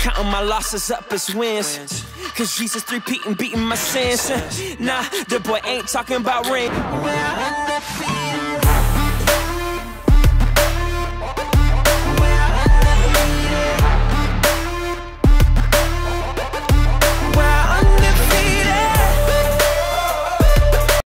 counting my losses up as wins. Cause Jesus 3-peating, beating my sins. Nah, the boy ain't talking about ring.